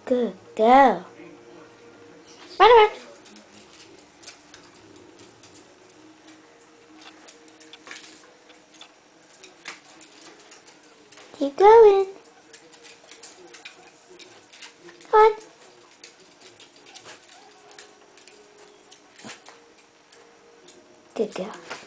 Good girl. Run around. Keep going. Come on. Good girl.